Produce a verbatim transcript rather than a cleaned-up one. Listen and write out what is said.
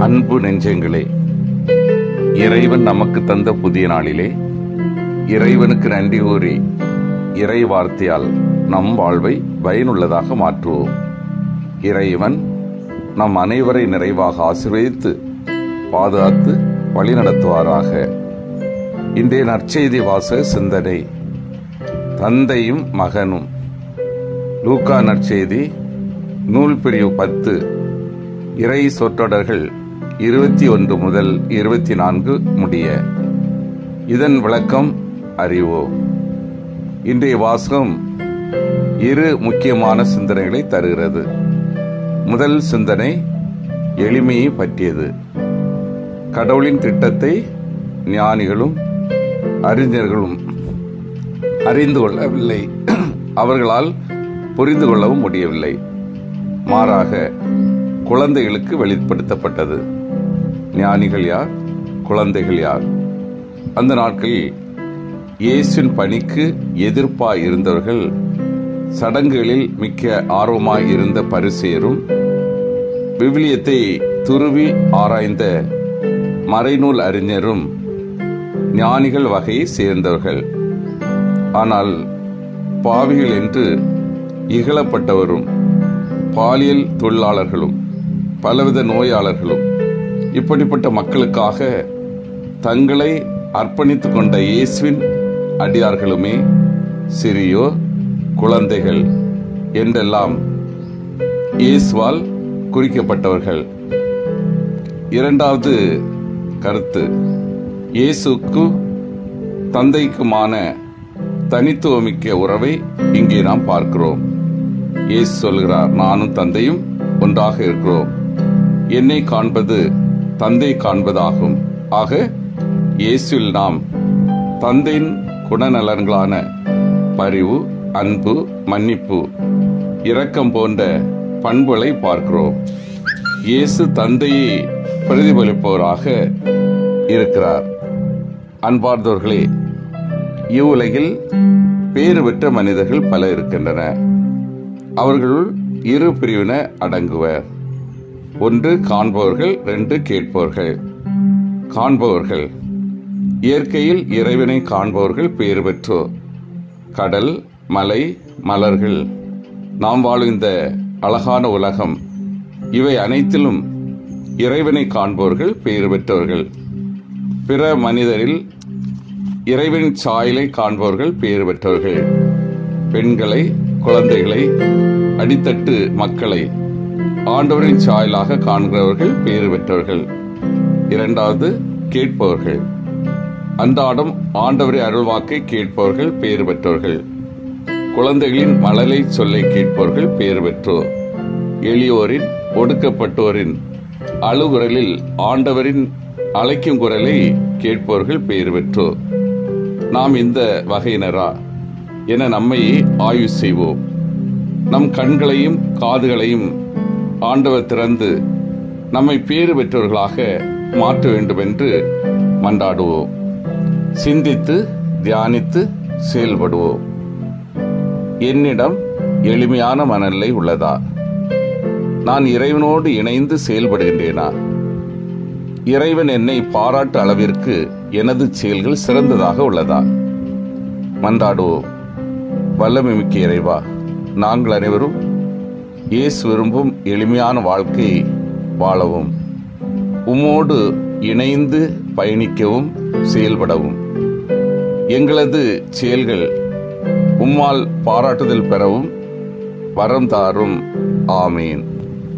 அன்பு நெஞ்சங்களே, இறைவன் நமக்கு தந்த புதிய நாளிலே இறைவனுக்கு நன்றி கூறி இறை வார்த்தையால் நம் வாழ்வை பயனுள்ளதாக மாற்றுவோம். இறைவன் நம் அனைவரை நிறைவாக ஆசீர்வதித்து பாதுகாத்து வழிநடத்துவாராக. இன்றைய நற்செய்தி வாசக சிந்தனை தந்தையும் மகனும். லூக்கா நற்செய்தி நூல் பிரிவு பத்து, இறை சொற்றொடர்கள் இருபத்தி ஒன்று முதல் இருபத்தி நான்கு முடிய. இதன் விளக்கம் அறிவோம். இன்றைய வாசகம் இரு முக்கியமான சிந்தனைகளை தருகிறது. முதல் சிந்தனை எளிமையை பற்றியது. கடவுளின் திட்டத்தை ஞானிகளும் அறிஞர்களும் அறிந்து கொள்ளவில்லை, அவர்களால் புரிந்து கொள்ளவும் முடியவில்லை. மாறாக குழந்தைகளுக்கு வெளிப்படுத்தப்பட்டது. ஞானிகள் யார், குழந்தைகள் யார்? அந்த நாட்களில் இயேசுவின் பணிக்கு எதிர்ப்பாய் இருந்தவர்கள், சடங்குகளில் மிக்க ஆர்வமாய் இருந்த பரிசேயரும், விவிலியத்தை துருவி ஆராய்ந்த மறைநூல் அறிஞரும் ஞானிகள் வகையை சேர்ந்தவர்கள். ஆனால் பாவிகள் என்று இகழப்பட்டவரும், பாலியல் தொழிலாளர்களும், பலவித நோயாளர்களும், இப்படிப்பட்ட மக்களுக்காக தங்களை அர்ப்பணித்துக் கொண்ட இயேசுவின் அடியார்களுமே சிறியோர், குழந்தைகள் என்றெல்லாம் இயேசுவால் குறிக்கப்பட்டவர்கள். இரண்டாவது கருத்து, இயேசுக்கு தந்தைக்குமான தனித்துவமிக்க உறவை இங்கே நாம் பார்க்கிறோம். இயேசு சொல்கிறார், நானும் தந்தையும் ஒன்றாக இருக்கிறோம். என்னை காண்பது தந்தை காண்பதாகும். ஆக இயேசுவில் நாம் தந்தையின் குணநலன்களான பரிவு, அன்பு, மன்னிப்பு, இரக்கம் போன்ற பண்புகளை பார்க்கிறோம். இயேசு தந்தையை பிரதிபலிப்பவராக இருக்கிறார். அன்பார்ந்தவர்களே, இவ்வுலகில் பேறு பெற்ற மனிதர்கள் பல இருக்கின்றன. அவர்களுள் இரு பிரிவினர் அடங்குவர். ஒன்று காண்பவர்கள், ரெண்டு கேட்பவர்கள். காண்பவர்கள் இயற்கையில் இறைவனை காண்பவர்கள் பேறு பெற்றோர். கடல், மலை, மலர்கள், நாம் வாழும் இந்த அழகான உலகம், இவை அனைத்திலும் இறைவனை காண்பவர்கள் பேறு பெற்றவர்கள். பிற மனிதரில் இறைவனின் சாயலை காண்பவர்கள் பேறு பெற்றவர்கள். பெண்களை, குழந்தைகளை, அடித்தட்டு மக்களை ஆண்டவரின் சாயலாக காண்கிறவர்கள் பேறு பெற்றவர்கள். இரண்டாவது கேட்பவர்கள். அன்றாடம் ஆண்டவரை அருள்வாக்கை கேட்பவர்கள் பேறு பெற்றவர்கள். குழந்தைகளின் மழலை சொல்லை கேட்பவர்கள் பேறு பெற்றோர். எளியோரின், ஒடுக்கப்பட்டோரின் அழுகுரலில் ஆண்டவரின் அழைக்கும் குரலை கேட்பவர்கள் பேறு பெற்றோர். நாம் இந்த வகையினரா என நம்மை ஆய்வு செய்வோம். நம் கண்களையும் காதுகளையும் ஆண்டவர் திறந்து நம்மை பேறு பெற்றவர்களாக மாற்ற வேண்டும் என்று மன்றாடுவோம். சிந்தித்து தியானித்து செயல்படுவோம். என்னிடம் எளிமையான மனநிலை உள்ளதா? நான் இறைவனோடு இணைந்து செயல்படுகின்றேனா? இறைவன் என்னை பாராட்டு அளவிற்கு எனது செயல்கள் சிறந்ததாக உள்ளதா? மன்றாடுவோம். வல்லமை மிக்க இறைவா, நாங்கள் அனைவரும் இயேசு விரும்பும் எளிமையான வாழ்க்கையை வாழவும், உம்மோடு இணைந்து பயணிக்கவும் செயல்படவும், எங்களது செயல்கள் உம்மால் பாராட்டுதல் பெறவும் வரம் தாரும். ஆமீன்.